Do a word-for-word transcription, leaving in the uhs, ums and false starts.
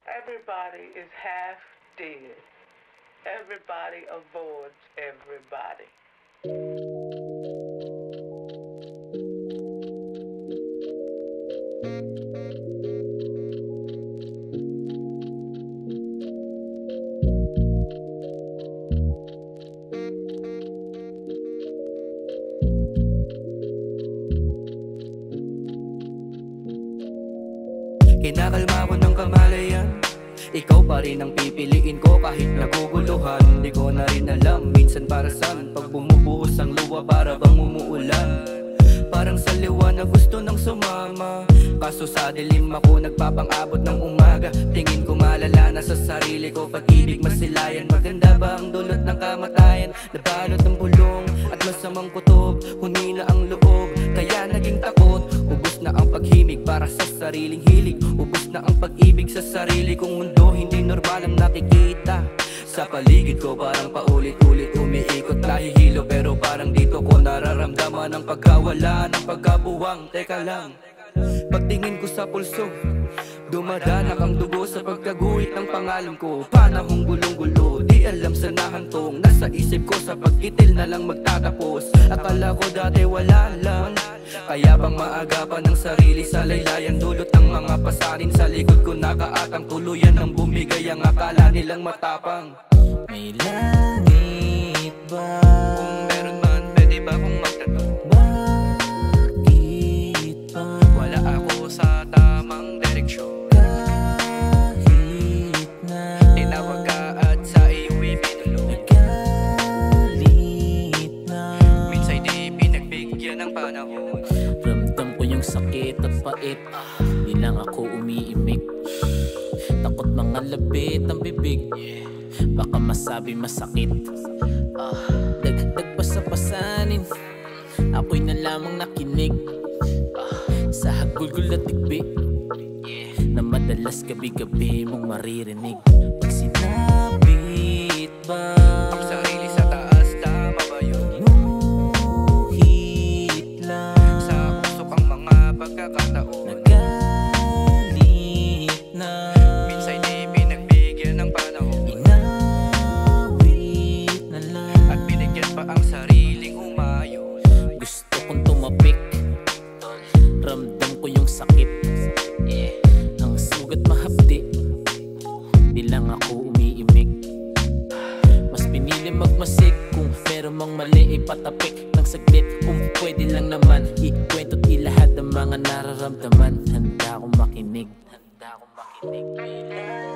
Everybody is half dead. Everybody avoids everybody. Kinakalma ko ng kamalayan, ikaw pa rin ang pipiliin ko kahit naguguluhan. Di ko na rin alam minsan para saan, pag bumubuhos ang luwa para bang umuulan. Parang sa liwanag gusto nang sumama, kaso sa dilim ako nagpapang-abot ng umaga. Tingin ko malala na sa sarili ko, pag-ibig masilayan. Maganda ba ang dulot ng kamatayan? Nabalot ng bulong at masamang kutob, hunina ang loob, kaya naging takot. Ubus na ang paghimig para sa sariling hilig, ubus na ang pag-ibig sa sarili kong mundo. Hindi normal ang nakikita sa paligid ko, parang paulit-ulit umiikot, nahihilo. Pero parang dito ko nararamdaman ang pagkawala ng pagkabuwang. Teka lang, pagtingin ko sa pulso, dumadanak ang dugo sa pagkaguhit ng pangalan ko. Panahong gulong-gulo, di alam sa nahantong, nasa isip ko sa pagkitil na lang magtatapos. Akala ko dati wala lang, kaya bang maagapan ng sarili sa laylayan? Dulot ng mga pasanin sa likod ko, nakaatang tuluyan ng bumigay ang akala nilang matapang. May langit ba? Kung meron man, pwede ba kung magtato? Bakit ba wala ako sa tamang direksyon? kahit na Tinawag ka at sa iyo'y pinulong, nagalit na minsan di pinagbigyan ng panahon. ramdam ko yung sakit at pait, di lang ako umiimik. Takot mga labit ang bibig, baka masabi masakit. ah, Dagdag pa sa pasanin, ako'y na lamang nakinig ah, sa hagulgul at tikbi na madalas gabi-gabi mong maririnig. Pag sinabit ba Ang sarili sa taas, tama ba yun? Muhit lang Sa puso kang mga pagkakataon, nagalit na minsan di pinagbigyan ng panahon, inawit na lang at binigyan pa ang sariling umayos. gusto kong tumapik, ramdam ko yung sakit, yeah. Ang sugat mahapdi, di lang ako umiimik. Mas pinili magmasik, kung meron mang mali ipatapik ng saglit. Kung pwede lang naman, ikwento't ilahat ang mga nararamdaman. Handa akong makinig, handa akong makinig.